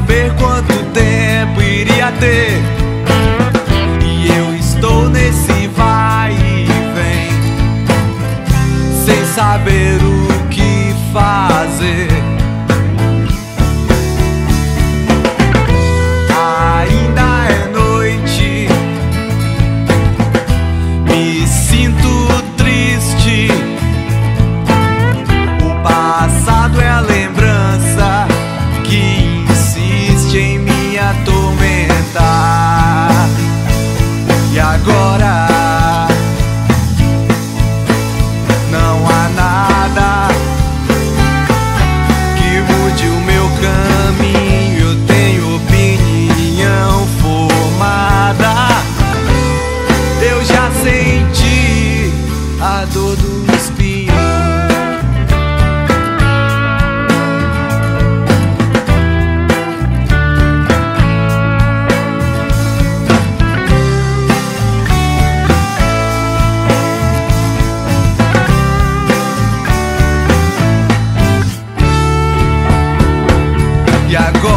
saber quanto tempo iria ter. E eu estou nesse vai e vem, sem saber o que fazer. Ainda é noite, me sinto triste. O passado é a lembrança que insiste em me atormentar. E agora não há nada que mude o meu caminho. Eu tenho opinião formada. Eu já senti a dor do espinho. E agora